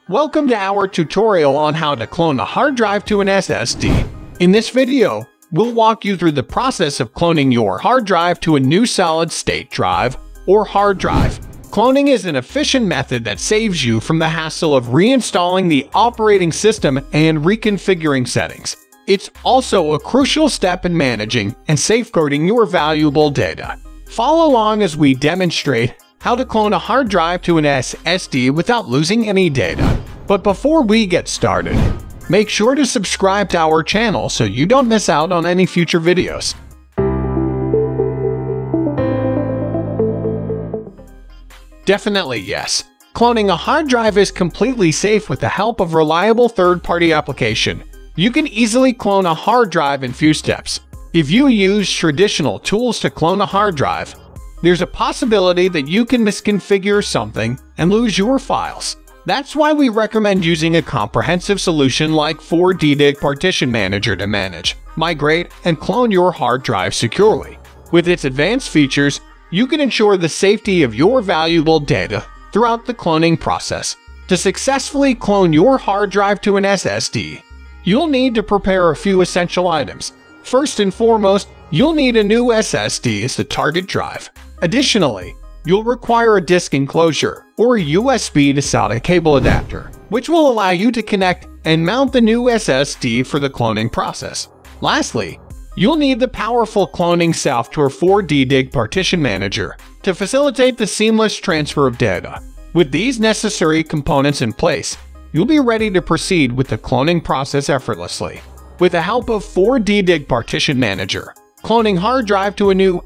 Welcome to our tutorial on how to clone a hard drive to an SSD. In this video, we'll walk you through the process of cloning your hard drive to a new solid-state drive or hard drive. Cloning is an efficient method that saves you from the hassle of reinstalling the operating system and reconfiguring settings. It's also a crucial step in managing and safeguarding your valuable data. Follow along as we demonstrate how to clone a hard drive to an SSD without losing any data. But before we get started, make sure to subscribe to our channel so you don't miss out on any future videos. Definitely yes. Cloning a hard drive is completely safe with the help of reliable third-party application. You can easily clone a hard drive in few steps. If you use traditional tools to clone a hard drive, there's a possibility that you can misconfigure something and lose your files. That's why we recommend using a comprehensive solution like 4DDiG Partition Manager to manage, migrate, and clone your hard drive securely. With its advanced features, you can ensure the safety of your valuable data throughout the cloning process. To successfully clone your hard drive to an SSD, you'll need to prepare a few essential items. First and foremost, you'll need a new SSD as the target drive. Additionally, you'll require a disk enclosure or a USB to SATA cable adapter, which will allow you to connect and mount the new SSD for the cloning process. Lastly, you'll need the powerful cloning software 4DDiG Partition Manager to facilitate the seamless transfer of data. With these necessary components in place, you'll be ready to proceed with the cloning process effortlessly. With the help of 4DDiG Partition Manager, cloning hard drive to a new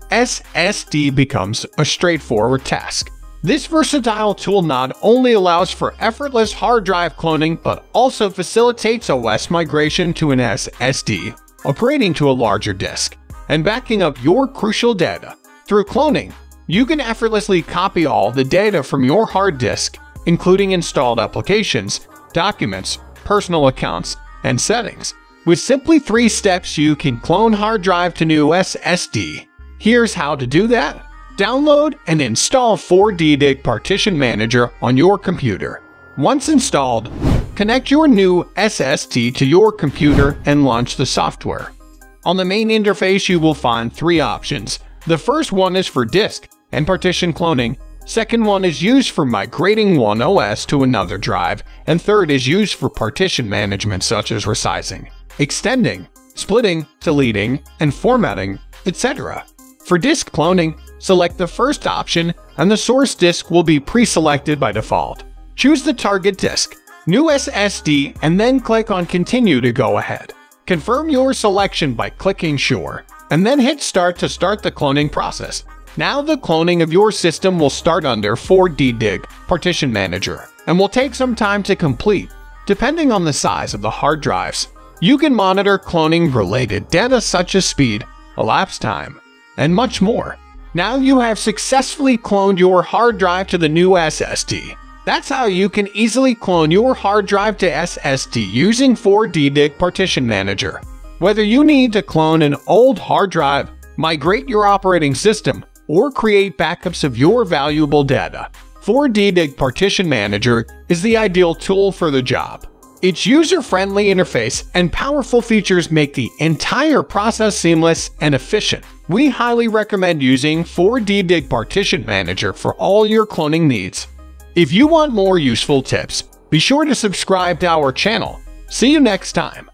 SSD becomes a straightforward task. This versatile tool not only allows for effortless hard drive cloning, but also facilitates OS migration to an SSD, upgrading to a larger disk, and backing up your crucial data. Through cloning, you can effortlessly copy all the data from your hard disk, including installed applications, documents, personal accounts, and settings. With simply 3 steps, you can clone hard drive to new SSD. Here's how to do that. Download and install 4DDiG Partition Manager on your computer. Once installed, connect your new SSD to your computer and launch the software. On the main interface, you will find 3 options. The first one is for disk and partition cloning. Second one is used for migrating one OS to another drive. And third is used for partition management such as resizing, extending, splitting, deleting, and formatting, etc. For disk cloning, select the first option and the source disk will be pre-selected by default. Choose the target disk, new SSD, and then click on Continue to go ahead. Confirm your selection by clicking Sure, and then hit Start to start the cloning process. Now the cloning of your system will start under 4DDiG Partition Manager and will take some time to complete, depending on the size of the hard drives. You can monitor cloning-related data such as speed, elapsed time, and much more. Now you have successfully cloned your hard drive to the new SSD. That's how you can easily clone your hard drive to SSD using 4DDiG Partition Manager. Whether you need to clone an old hard drive, migrate your operating system, or create backups of your valuable data, 4DDiG Partition Manager is the ideal tool for the job. Its user-friendly interface and powerful features make the entire process seamless and efficient. We highly recommend using 4DDiG Partition Manager for all your cloning needs. If you want more useful tips, be sure to subscribe to our channel. See you next time.